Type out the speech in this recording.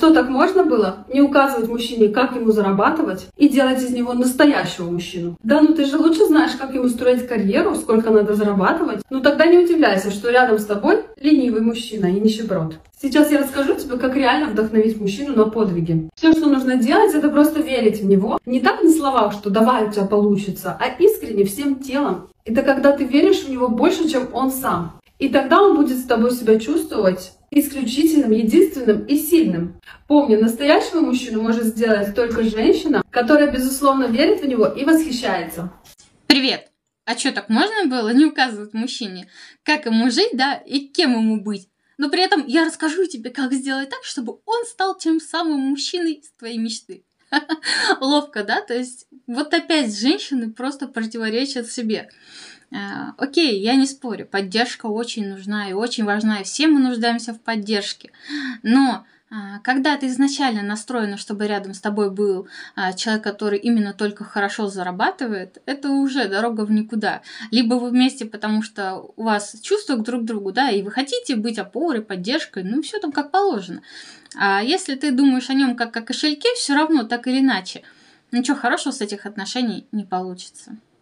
что, так можно было? Не указывать мужчине, как ему зарабатывать, и делать из него настоящего мужчину? Да ну ты же лучше знаешь, как ему строить карьеру, сколько надо зарабатывать. Ну тогда не удивляйся, что рядом с тобой ленивый мужчина и нищеброд. Сейчас я расскажу тебе, как реально вдохновить мужчину на подвиги. Все, что нужно делать, это просто верить в него. Не так на словах, что давай у тебя получится, а искренне всем телом. Это когда ты веришь в него больше, чем он сам. И тогда он будет с тобой себя чувствовать исключительным, единственным и сильным. Помни, настоящего мужчину может сделать только женщина, которая, безусловно, верит в него и восхищается. Привет! А что, так можно было не указывать мужчине, как ему жить, да, и кем ему быть? Но при этом я расскажу тебе, как сделать так, чтобы он стал тем самым мужчиной с твоей мечты. Ловко, да? То есть вот опять женщины просто противоречат себе. Окей, я не спорю, поддержка очень нужна и очень важна, и все мы нуждаемся в поддержке. Но когда ты изначально настроена, чтобы рядом с тобой был человек, который именно только хорошо зарабатывает, это уже дорога в никуда. Либо вы вместе, потому что у вас чувства друг к другу, да, и вы хотите быть опорой, поддержкой, ну все там как положено. А если ты думаешь о нем как о кошельке, все равно так или иначе, ничего хорошего с этих отношений не получится.